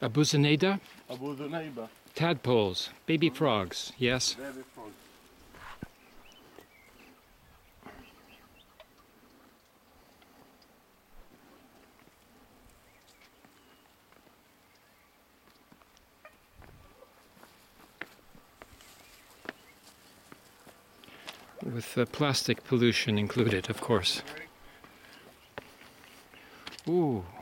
Abuzinada? Abu the neighbor. Tadpoles, baby frogs, yes. Baby frog. With plastic pollution included, of course. Ooh.